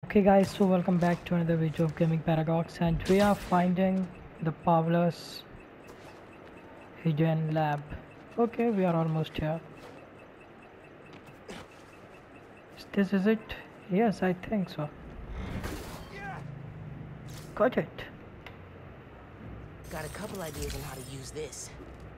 Okay guys, so welcome back to another video of Gaming Paradox, and we are finding the Pavlos hidden lab. Okay, we are almost here. This is it? Yes, I think so. Got it. Got a couple ideas on how to use this.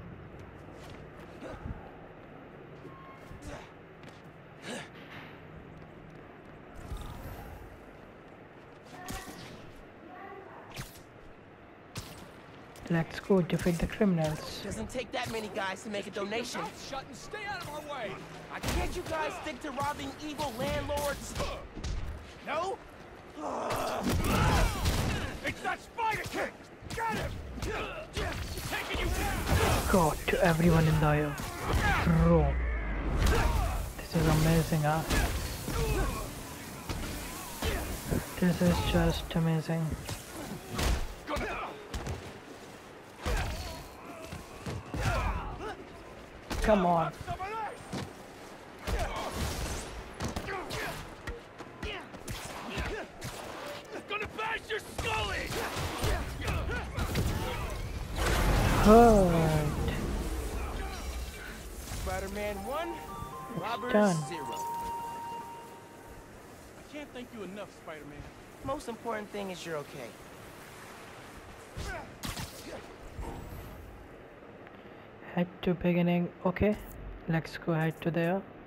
Let's go defeat the criminals. Doesn't take that many guys to make a donation. Shut and stay out of our way. Can't you guys stick to robbing evil landlords? No? It's that Spider King. Get him. Taking you down. God, to everyone in the aisle. Bro. This is amazing, huh? This is just amazing. Come on. Gonna bash your skull in. Good. Spider-Man 1, robbers done. 0. I can't thank you enough, Spider-Man. Most important thing is you're okay. Head to beginning. Okay, let's go head to there.